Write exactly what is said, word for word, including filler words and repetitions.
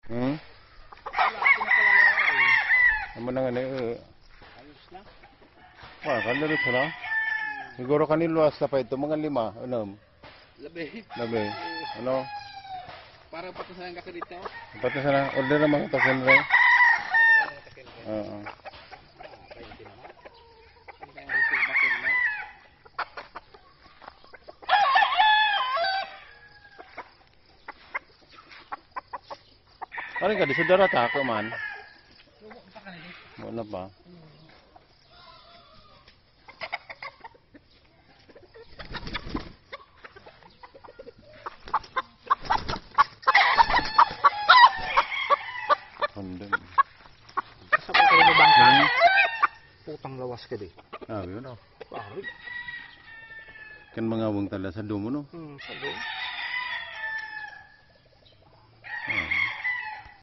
Hmm? Amo na nga na eh. Ayos na. Wah, kanilito na. Siguro kaniluwas na pa ito, mga lima. Ano? Labi. Labi. Ano? Para patusayan ka dito. Pati sana, order na mga takin rin. Oo. twenty naman. Hindi kayang receive na kilma. Ano ka, di sa darata ako man. Pa ka na Wala pa. Kondem. Kasabay kayo mo bangka. Hmm? Putang lawas ka di. Ah, yun o. Pari. Kan mga wong tala sa dumo no. Hmm, sabi.